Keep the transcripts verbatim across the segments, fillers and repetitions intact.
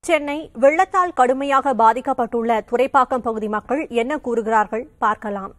சென்னை வெள்ளத்தால் கடுமையாக பாதிக்கப்பட்டுள்ள துறைப்பாக்கம் பகுதி மக்கள் என்ன கூறுகிறார்கள் பார்க்கலாம்.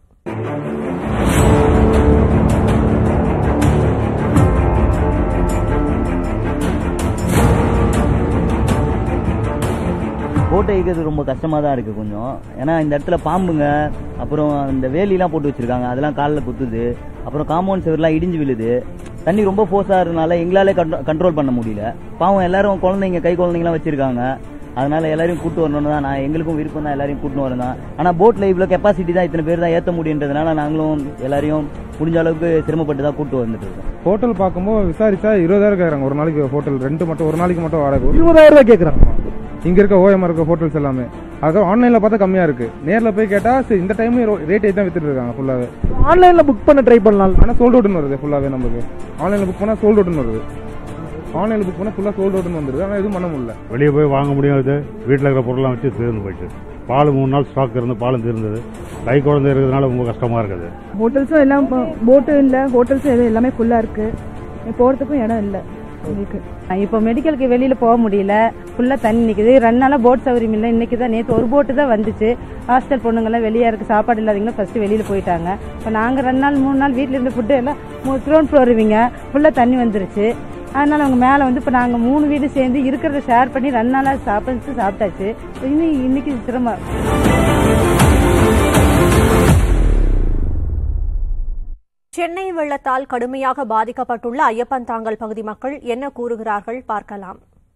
போட்டை இயக்கிறது ரொம்ப கஷ்டமாக தான் இருக்குது கொஞ்சம். ஏன்னா இந்த இடத்துல பாம்புங்க, அப்புறம் இந்த வேலிலாம் போட்டு வச்சுருக்காங்க, அதெல்லாம் காலில் குத்துது. அப்புறம் காம்பவுண்ட் செவர்லாம் இடிஞ்சு விழுது. தண்ணி ரொம்ப ஃபோர்ஸாக இருந்தனால எங்களாலே கண்ட்ரோல் பண்ண முடியல. பாவம் எல்லாரும் குழந்தைங்க, கை குழந்தைங்களாம் வச்சுருக்காங்க. அதனால எல்லாரையும் கூட்டு வரணும்னு தான் நான், எங்களுக்கும் விருப்பம் தான் எல்லாரையும் கூட்டு வரணும் தான். ஆனால் போட்டில் இவ்வளோ கெப்பாசிட்டி தான், இத்தனை பேர் தான் ஏற்ற முடியுன்றதுனால நாங்களும் எல்லாரையும் முடிஞ்ச அளவுக்கு சிரமப்பட்டு தான் கூட்டு வந்துட்டு இருக்கோம். ஹோட்டல் பார்க்கும்போது விசாரிச்சா இருபதாயிரம் கேட்குறாங்க ஒரு நாளைக்கு. ஹோட்டல் ரெண்டு மட்டும் ஒரு நாளைக்கு மட்டும் வாடகை இருபதாயிரம் ரூபாய் கேட்குறாங்க. இங்க இருக்க ஓஎம் இருக்க ஹோட்டல்ஸ் எல்லாமே அதுவும் ஆன்லைன்ல பார்த்தா கம்மியா இருக்கு. நேர்ல போய் கேட்டா சரி இந்த டைம் ரேட் தான் வித்துட்டு இருக்காங்க ஃபுல்லாவே. ஆன்லைன்ல புக் பண்ண ட்ரை பண்ணலாம், ஆனா சோல்ட் அவுட்னு வருது ஃபுல்லாவே. நமக்கு ஆன்லைன்ல புக் பண்ணா சோல்ட் அவுட்னு வருது. ஆன்லைன்ல புக் பண்ணா ஃபுல்லா சோல்ட் அவுட்னு வந்துருது. ஆனா எதுவும் பண்ண முடியல. வெளியே போய் வாங்க முடியாது. வீட்டில் இருக்கிற பொருள்லாம் வச்சு தீர்ந்து போயிட்டு, பால் மூணு நாள் ஸ்டாக் இருந்து பாலும் தீர்ந்தது. கை குழந்தை இருக்கிறதுனால ரொம்ப கஷ்டமா இருக்குது. ஹோட்டல்ஸும் எல்லாம் போட்டும் இல்லை, ஹோட்டல்ஸும் எதுவும் எல்லாமே ஃபுல்லா இருக்கு. போறதுக்கும் இடம் இல்லை. இப்போ மெடிக்கலுக்கு வெளியில போக முடியல, ஃபுல்லா தண்ணி நிக்குது. ரெண்டு நாளா போட் சௌகரியம் இல்லை. இன்னைக்கு தான், நேற்று ஒரு போட்டு தான் வந்துச்சு. ஹாஸ்டல் பொண்ணுங்கெல்லாம் வெளியே இருக்கு, சாப்பாடு இல்லாதவங்க ஃபர்ஸ்ட் வெளியில போயிட்டாங்க. இப்போ நாங்க ரெண்டு நாள் மூணு நாள் வீட்டுல இருந்து ஃபுட்டு எல்லாம் கிரவுண்ட் ஃப்ளோர் இருவீங்க ஃபுல்லா தண்ணி வந்துருச்சு. அதனால அவங்க மேல வந்து இப்போ நாங்க மூணு வீடு சேர்ந்து இருக்கிறத ஷேர் பண்ணி ரெண்டு நாளா சாப்பிட்டு சாப்பிட்டாச்சு. இன்னும் இன்னைக்கு சிரமம். சென்னை வெள்ளத்தால் கடுமையாக பாதிக்கப்பட்டுள்ள ஐயப்பன்தாங்கல் பகுதி மக்கள் என்ன கூறுகிறார்கள் பார்க்கலாம்.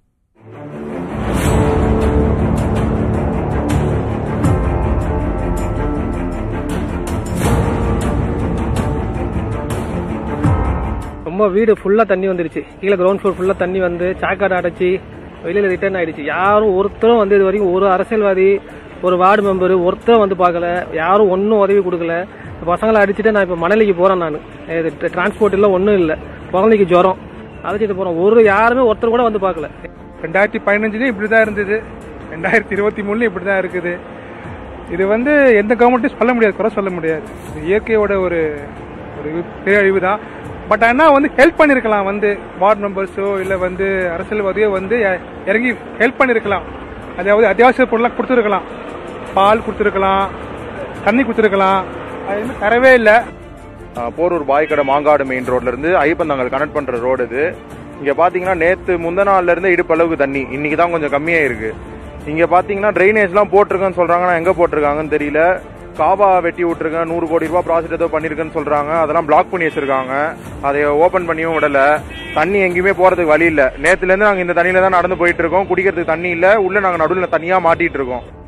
ரொம்ப வீடு ஃபுல்லா தண்ணி வந்துருச்சு. கீழே கிரவுண்ட் ஃப்ளோர் ஃபுல்லா தண்ணி வந்து சாக்காடு அடைச்சி வெளியில ரிட்டர்ன் ஆயிடுச்சு. யாரும் ஒருத்தரும் வந்து இது வரைக்கும் ஒரு அரசியல்வாதி, ஒரு வார்டு மெம்பர் ஒருத்தரும் வந்து பார்க்கல. யாரும் ஒன்னும் உதவி கொடுக்கல. பசங்களை அடிச்சுட்டு நான் இப்ப மணலிக்கு போறேன். நான் டிரான்ஸ்போர்ட் இல்ல, ஒன்னும் இல்ல, குழந்தைக்கு ஜுரம், அழைச்சிட்டு போறோம். ஒரு யாருமே ஒருத்தர் கூட வந்து பார்க்கல. ரெண்டாயிரத்தி பதினஞ்சுலயும் இப்படிதான் இருந்தது, ரெண்டாயிரத்தி இருபத்தி மூணுலயும் இப்படிதான் இருக்குது. இது வந்து எந்த கவர்மெண்ட்டும் சொல்ல முடியாது, குறை சொல்ல முடியாது. இயற்கையோட ஒரு பேரழிவு தான். பட் ஆனா வந்து ஹெல்ப் பண்ணிருக்கலாம். வந்து வார்டு மெம்பர்ஸோ இல்ல வந்து அரசியல்வாதியோ வந்து இறங்கி ஹெல்ப் பண்ணிருக்கலாம். அதாவது அத்தியாவசிய பொருளாக கொடுத்துருக்கலாம். பால் கொடுத்துருக்கலாம், தண்ணி கொடுத்துருக்கலாம். அது வந்து தரவே இல்லை. போரூர் பாய்க்கடை மாங்காடு மெயின் ரோட்ல இருந்து ஐயப்பன்தாங்கல் கனெக்ட் பண்ற ரோடு இது. இங்க பாத்தீங்கன்னா நேத்து முந்த நாள்ல இருந்து இடுப்பளவுக்கு தண்ணி, இன்னைக்கு தான் கொஞ்சம் கம்மியா இருக்கு. இங்க பாத்தீங்கன்னா டிரைனேஜ் எல்லாம் போட்டிருக்கேன்னு சொல்றாங்க. எங்க போட்டிருக்காங்கன்னு தெரியல. காபா வெட்டி விட்டுருக்கேன், நூறு கோடி ரூபாய் ப்ராஜெக்ட் ஏதோ பண்ணிருக்குன்னு சொல்றாங்க. அதெல்லாம் பிளாக் பண்ணி வச்சிருக்காங்க, அதை ஓபன் பண்ணியும் விடல. தண்ணி எங்கேயுமே போறதுக்கு வழி இல்ல. நேத்துல இருந்து நாங்க இந்த தண்ணியில தான் நடந்து போயிட்டு இருக்கோம். குடிக்கிறதுக்கு தண்ணி இல்ல. உள்ள நாங்க நடுவில் தனியா மாட்டிட்டு இருக்கோம்.